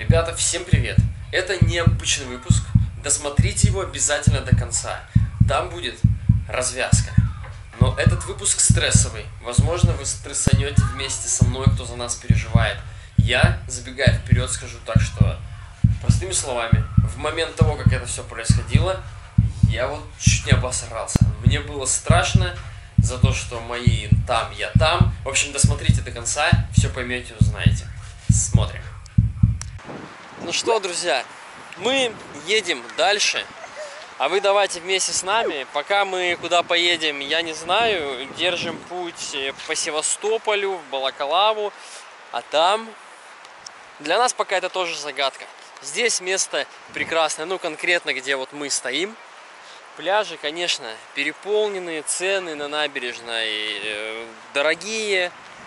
Ребята, всем привет! Это необычный выпуск, досмотрите его обязательно до конца. Там будет развязка. Но этот выпуск стрессовый. Возможно, вы стрессанете вместе со мной, кто за нас переживает. Я, забегая вперед, скажу так, что, простыми словами, в момент того, как это все происходило, я вот чуть не обосрался. Мне было страшно за то, что мои там, я там. В общем, досмотрите до конца, все поймете, узнаете. Смотрим. Ну что, друзья, мы едем дальше, а вы давайте вместе с нами. Пока мы куда поедем, я не знаю. Держим путь по Севастополю, в Балаклаву, а там для нас пока это тоже загадка. Здесь место прекрасное, ну конкретно, где вот мы стоим. Пляжи, конечно, переполненные, цены на набережной дорогие.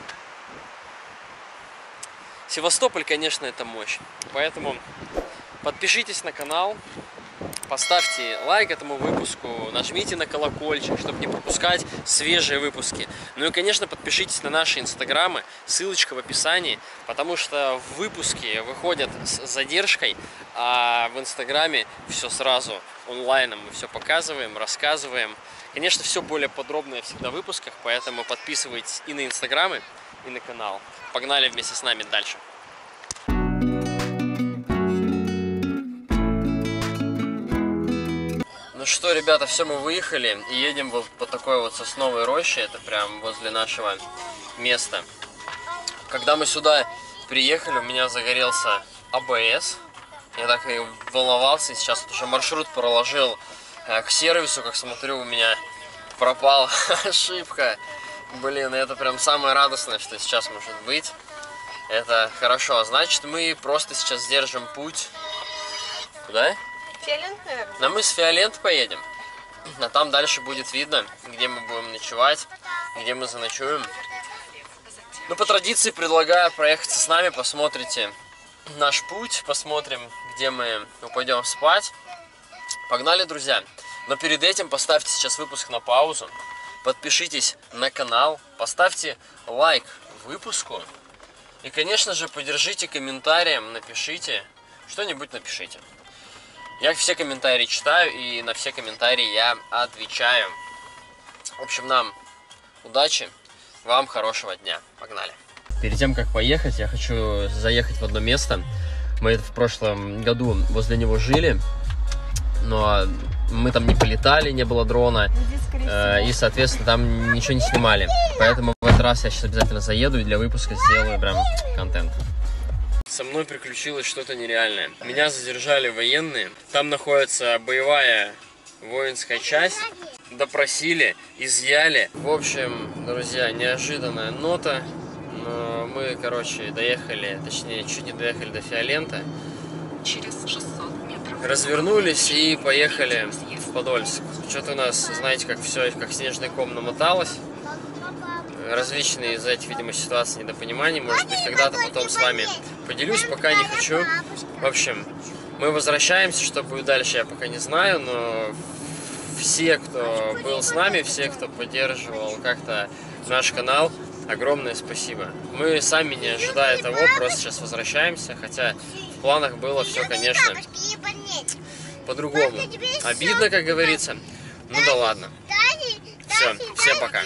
Севастополь, конечно, это мощь. Поэтому подпишитесь на канал, поставьте лайк этому выпуску, нажмите на колокольчик, чтобы не пропускать свежие выпуски. Ну и, конечно, подпишитесь на наши инстаграмы, ссылочка в описании, потому что выпуски выходят с задержкой, а в инстаграме все сразу онлайном мы все показываем, рассказываем. Конечно, все более подробно всегда в выпусках, поэтому подписывайтесь и на инстаграмы, и на канал. Погнали вместе с нами дальше. Ну что, ребята, все, мы выехали и едем вот по такой вот сосновой роще. Это прям возле нашего места. Когда мы сюда приехали, у меня загорелся АБС. Я так и волновался. Сейчас вот уже маршрут проложил к сервису. Как смотрю, у меня пропала ошибка. Блин, это прям самое радостное, что сейчас может быть. Это хорошо. Значит, мы просто сейчас держим путь. Куда? Фиолент, наверное. На мыс Фиолент поедем. А там дальше будет видно, где мы будем ночевать, где мы заночуем. Ну, по традиции предлагаю проехаться с нами, посмотрите наш путь, посмотрим, где мы пойдем спать. Погнали, друзья. Но перед этим поставьте сейчас выпуск на паузу. Подпишитесь на канал, поставьте лайк выпуску. И, конечно же, поддержите комментарием, напишите, что-нибудь напишите. Я все комментарии читаю, и на все комментарии я отвечаю. В общем, нам удачи, вам хорошего дня. Погнали. Перед тем, как поехать, я хочу заехать в одно место. Мы в прошлом году возле него жили, но мы там не полетали, не было дрона, и, соответственно, там ничего не снимали. Поэтому в этот раз я сейчас обязательно заеду и для выпуска сделаю прям контент. Со мной приключилось что-то нереальное. Меня задержали военные. Там находится боевая воинская часть. Допросили, изъяли. В общем, друзья, неожиданная нота. Но мы, короче, доехали, точнее, чуть не доехали до Фиолента. Через 600 метров. Развернулись и поехали в Подольск. Что-то у нас, знаете, как все, как снежный ком намоталось. Различные из-за этих, видимо, ситуаций, недопониманий. Может быть, когда-то потом с вами поделюсь, пока не хочу. В общем, мы возвращаемся, что будет дальше, я пока не знаю, но все, кто был с нами, все, кто поддерживал как-то наш канал, огромное спасибо. Мы сами, не ожидая того, просто сейчас возвращаемся, хотя в планах было все, конечно, по-другому. Обидно, как говорится. Ну да ладно. Все, всем пока.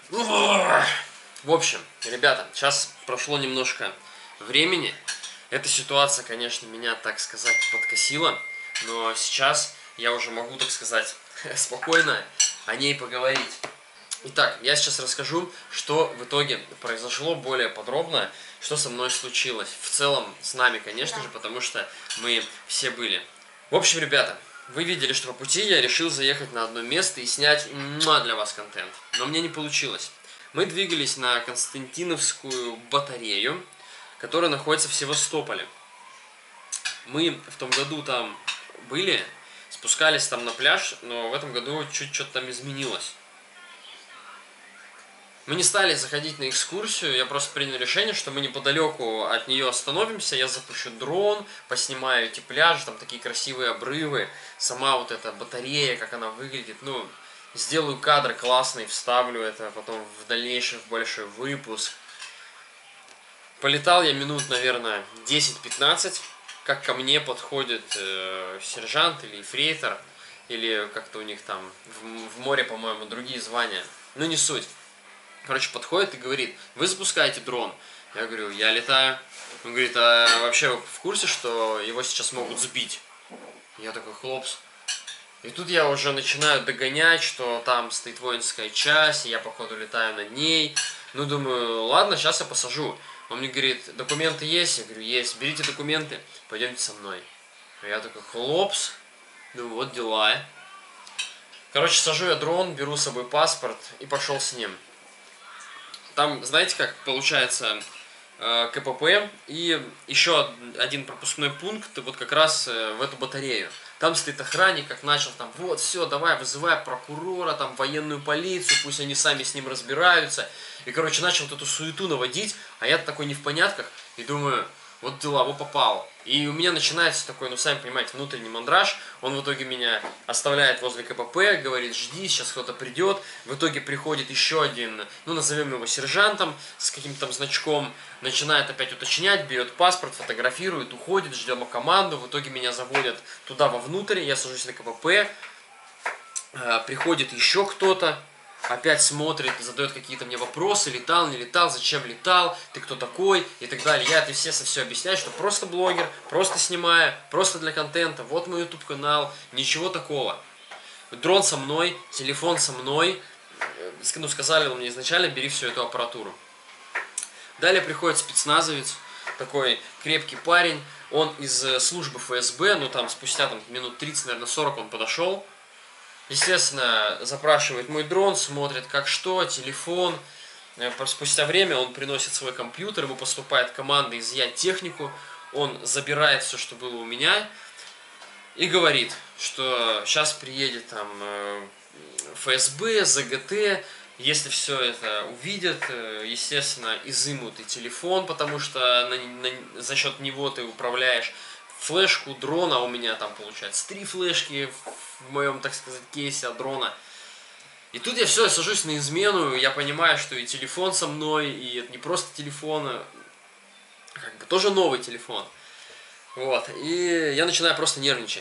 В общем, ребята, сейчас прошло немножко времени. Эта ситуация, конечно, меня, так сказать, подкосила. Но сейчас я уже могу, так сказать, спокойно о ней поговорить. Итак, я сейчас расскажу, что в итоге произошло более подробно, что со мной случилось. В целом, с нами, конечно же, потому что мы все были. В общем, ребята, вы видели, что по пути я решил заехать на одно место и снять для вас контент. Но мне не получилось. Мы двигались на Константиновскую батарею, которая находится в Севастополе. Мы в том году там были, спускались там на пляж, но в этом году чуть что-то там изменилось. Мы не стали заходить на экскурсию, я просто принял решение, что мы неподалеку от нее остановимся, я запущу дрон, поснимаю эти пляжи, там такие красивые обрывы, сама вот эта батарея, как она выглядит, ну, сделаю кадр классный, вставлю это потом в дальнейший, в большой выпуск. Полетал я минут, наверное, 10-15, как ко мне подходит сержант или эфрейтор, или как-то у них там в море, по-моему, другие звания. Ну, не суть. Короче, подходит и говорит: вы запускаете дрон? Я говорю: я летаю. Он говорит: а вообще вы в курсе, что его сейчас могут сбить? Я такой: хлопс. И тут я уже начинаю догонять, что там стоит воинская часть, и я, походу, летаю над ней. Ну, думаю, ладно, сейчас я посажу. Он мне говорит: документы есть? Я говорю: есть. Берите документы, пойдемте со мной. А я такой: хлопс. Думаю, вот дела. Короче, сажу я дрон, беру с собой паспорт и пошел с ним. Там, знаете, как получается, КПП и еще один пропускной пункт вот как раз в эту батарею. Там стоит охранник, как начал там: вот, все, давай, вызывай прокурора, там, военную полицию, пусть они сами с ним разбираются. И, короче, начал вот эту суету наводить, а я такой не в понятках, и думаю, вот дела, вот попало. И у меня начинается такой, ну, сами понимаете, внутренний мандраж. Он в итоге меня оставляет возле КПП, говорит: жди, сейчас кто-то придет. В итоге приходит еще один, ну, назовем его сержантом, с каким-то там значком, начинает опять уточнять, берет паспорт, фотографирует, уходит, ждем команду. В итоге меня заводят туда вовнутрь, я сажусь на КПП, приходит еще кто-то, опять смотрит, задает какие-то мне вопросы: летал, не летал, зачем летал, ты кто такой и так далее. Я это все объясняю, что просто блогер, просто снимаю, просто для контента, вот мой YouTube канал, ничего такого. Дрон со мной, телефон со мной, ну, сказали мне изначально: бери всю эту аппаратуру. Далее приходит спецназовец, такой крепкий парень, он из службы ФСБ, ну там спустя там, минут 30, наверное, 40 он подошел. Естественно, запрашивает мой дрон, смотрит как что, телефон. Спустя время он приносит свой компьютер, ему поступает команда изъять технику, он забирает все, что было у меня, и говорит, что сейчас приедет там ФСБ, ЗГТ, если все это увидят, естественно, изымут и телефон, потому что за счет него ты управляешь, флешку дрона, у меня там получается 3 флешки в моем, так сказать, кейсе от дрона. И тут я все, я сажусь на измену, я понимаю, что и телефон со мной, и это не просто телефон, как бы тоже новый телефон. Вот, и я начинаю просто нервничать.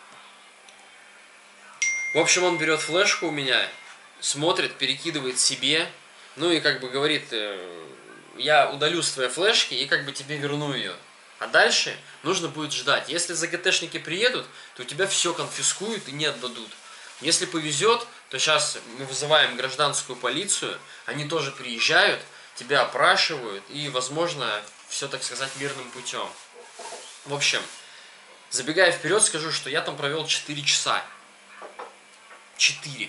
В общем, он берет флешку у меня, смотрит, перекидывает себе, ну и как бы говорит: я удалю с твоей флешки и как бы тебе верну ее. А дальше нужно будет ждать. Если ЗГТшники приедут, то у тебя все конфискуют и не отдадут. Если повезет, то сейчас мы вызываем гражданскую полицию, они тоже приезжают, тебя опрашивают, и, возможно, все, так сказать, мирным путем. В общем, забегая вперед, скажу, что я там провел 4 часа. 4.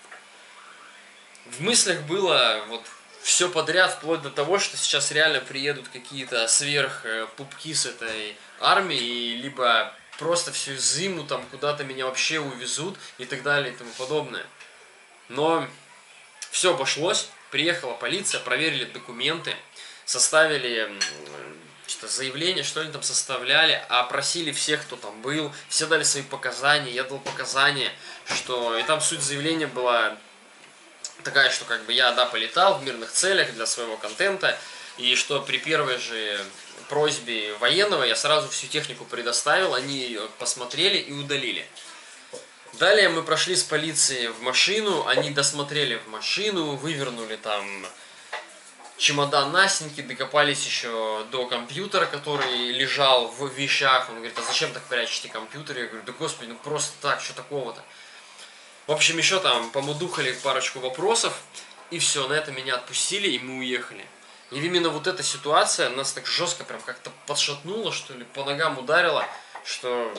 В мыслях было вот все подряд, вплоть до того, что сейчас реально приедут какие-то сверхпупки с этой армии, либо просто всю зиму там куда-то меня вообще увезут и так далее и тому подобное. Но все обошлось, приехала полиция, проверили документы, составили что-то заявление, что они там составляли, опросили всех, кто там был, все дали свои показания, я дал показания, что... И там суть заявления была такая, что как бы я, да, полетал в мирных целях для своего контента, и что при первой же просьбе военного я сразу всю технику предоставил, они ее посмотрели и удалили. Далее мы прошли с полицией в машину, они досмотрели в машину, вывернули там чемодан Настеньки, докопались еще до компьютера, который лежал в вещах. Он говорит: а зачем так прячете компьютер? Я говорю: да господи, ну просто так, что такого-то? В общем, еще там помудухали парочку вопросов, и все, на это меня отпустили, и мы уехали. И именно вот эта ситуация нас так жестко прям как-то подшатнула, что ли, по ногам ударила, что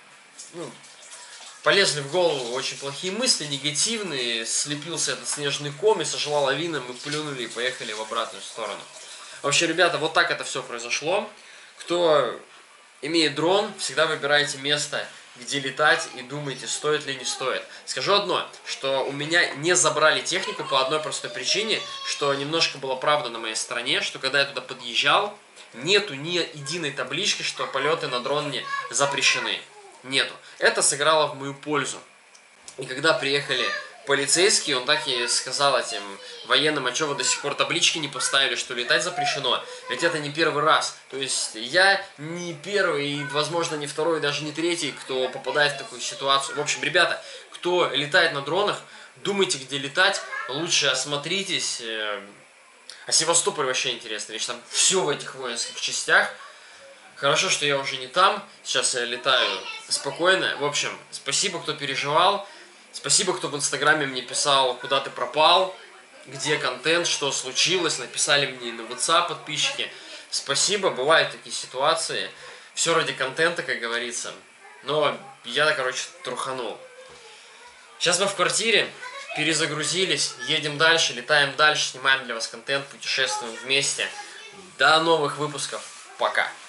полезли в голову очень плохие мысли, негативные, слепился этот снежный ком, и сошла лавина, мы плюнули и поехали в обратную сторону. Вообще, ребята, вот так это все произошло. Кто имеет дрон, всегда выбирайте место, где летать, и думайте, стоит ли не стоит. Скажу одно, что у меня не забрали технику по одной простой причине, что немножко была правда на моей стороне, что когда я туда подъезжал, нету ни единой таблички, что полеты на дроне запрещены. Нету. Это сыграло в мою пользу. И когда приехали полицейский, он так и сказал этим военным, а что вы до сих пор таблички не поставили, что летать запрещено? Ведь это не первый раз. То есть я не первый, и, возможно, не второй, даже не третий, кто попадает в такую ситуацию. В общем, ребята, кто летает на дронах, думайте, где летать, лучше осмотритесь. А Севастополь вообще интересная вещь, там все в этих воинских частях. Хорошо, что я уже не там, сейчас я летаю спокойно. В общем, спасибо, кто переживал. Спасибо, кто в Инстаграме мне писал, куда ты пропал, где контент, что случилось. Написали мне на WhatsApp подписчики. Спасибо, бывают такие ситуации. Все ради контента, как говорится. Но я, короче, труханул. Сейчас мы в квартире, перезагрузились, едем дальше, летаем дальше, снимаем для вас контент, путешествуем вместе. До новых выпусков. Пока.